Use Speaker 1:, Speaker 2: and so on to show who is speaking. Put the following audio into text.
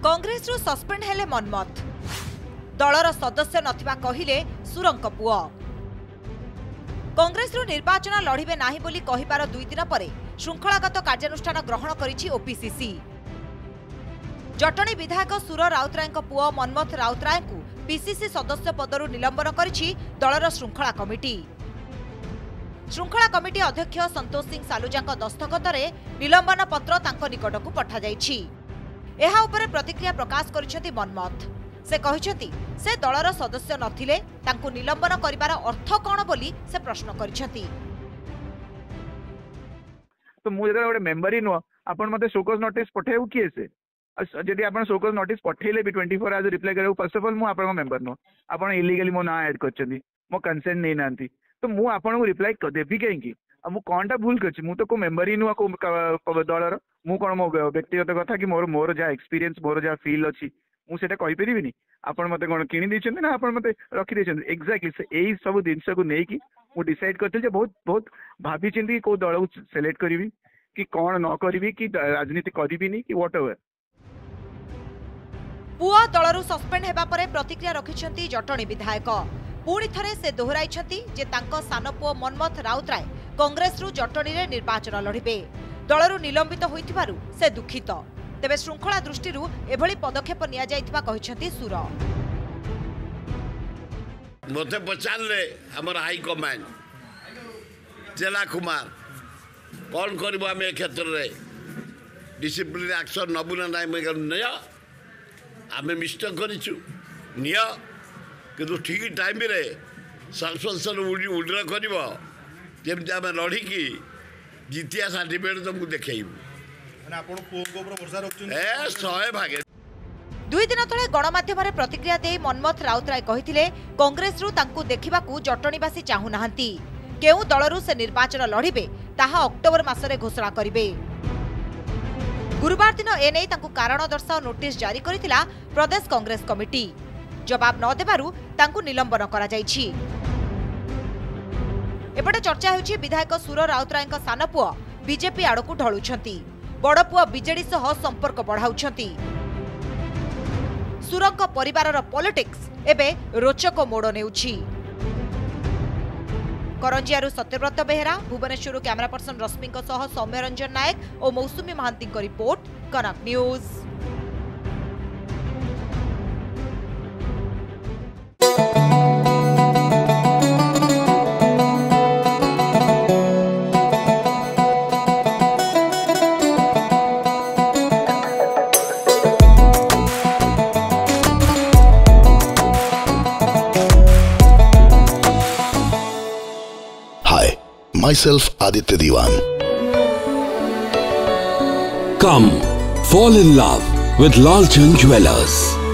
Speaker 1: कांग्रेस रु सस्पेंड हेले मनमथ दलर सदस्य नथिबा कहिले सुरंक पुओ कांग्रेस रु निर्वाचन लड़िबे नाही बोली कहिबार 2 दिन परे श्रृंखलागत कार्यानुष्ठान ग्रहण करिछि ओपीसीसी। जटणी विधायक सुर राउतराय पुओ मनमथ राउतराय को पीसीसी सदस्य पदरु निलंबन करिछि दलर श्रृंखला कमिटी। श्रृंखला कमिटी अध्यक्ष संतोष सिंह सालुजांक दस्तखतरे निलंबन पत्र तांको निकटकू पठा जाइछि। एहा उपरे प्रतिक्रिया प्रकाश करिसेंती मनमथ। से कहिसेंती से दलर सदस्य नथिले तांको निलंबन करिवार अर्थ कोन बोली से प्रश्न करिसेंती।
Speaker 2: तो मु जदा गोटे मेंबर ही नुआ आपण मते शोकस नोटिस पठेउ किए से जदि आपण शोकस नोटिस पठेले भी 24 आवर्स रिप्लाई करेउ फर्स्ट ऑफ ऑल मु आपण मेंबर नुआ आपण इलीगली मो ना ऐड करचंदी मो कंसेंट नै नांती तो मु आपण को रिप्लाई देबी कहीं मु कौनटा भूल कर मु तो को मेंबर ही नुआ को दलर मु कौन मो व्यक्तिगत कथा कि मोर मोर जहाँ एक्सपीरियंस मोर जहाँ फील अच्छी मुझे कही पारिनी आपण मते कौन किणी देछन ना आपण मते रखी देछन एक्जेक्टली से एई सब जिनस को नेकी मु डिसाइड करथि जे बहुत बहुत भाभी चिंती को दल को सिलेक्ट करिवि कि कौन न करिवि कि राजनीति करिविनी कि व्हाटएवर।
Speaker 1: पुआ दलरु सस्पेंड हेबा परे प्रतिक्रिया रखिछंती जटणी विधायक। पुणी थरे से दोहराइछंती जे तांको सान पुओ मनमथ राउतराय कांग्रेस रु जटणी रे निर्वाचन लड़िबे। दलरु निलंबित होइथिबारु से दुखित। तेबे श्रृंखला दृष्टिरु एभली पदक्षेप निया जाइथिबा कहिछंती सुर।
Speaker 3: मते पचारले हमर हाई कमांड जिला कुमार कौन करबो आमे क्षेत्र रे डिसिप्लिन एक्शन नबुना नाइ मे नया आमे मिस्टेक करिछु निया किंतु ठीक टाइम रे सस्पेंशन उड्रा करबो जेमति आमे लड़ी की जितिया सर्टिफिकेट तुमको देखेइबु माने आपण को ऊपर भरोसा रखछु ए 100 भागे।
Speaker 1: 2 दिन तले गणमाध्यम प्रतिक्रिया दे मनमथ राउतराय कहिथिले कांग्रेस रु तांकु देखिबाकू जटणीवासी चाहू नाहंती। केउ दलरु से निर्वाचन लड़िबे ताहा अक्टोबर मासरे घोषणा करिबे। गुरुवार दिन एने तांकु कारण दर्शाओ नोटिस जारी करिथिला प्रदेश कांग्रेस कमिटी। जवाब न देबारु तांकु निलंबन करा जाइछि। एपटे चर्चा होछि विधायक सुर राउतरायक सान पुओ बीजेपी आड़कू ढळुछंती। बड़ पुओ बीजेडी सह संपर्क बढ़ाउछंती। सुरंक परिवारर पॉलिटिक्स एबे रोचक मोड़ नेउछि। करंजियारू सत्यव्रत बेहरा, भुवनेश्वर कैमरा पर्सन रश्मि सह सौम्य रंजन नायक और Mousumi Mahanty report, Kanak news.
Speaker 4: Myself Aditya Diwan.
Speaker 5: Come, fall in love with Lalchand Jewellers.